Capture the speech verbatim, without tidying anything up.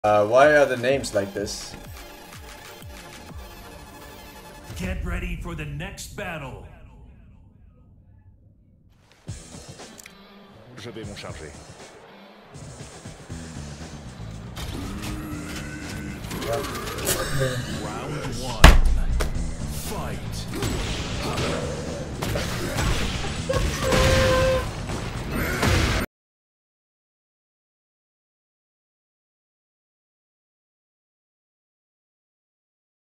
Uh, why are the names like this? Get ready for the next battle. Je vais m'en charger. Round one. Fight.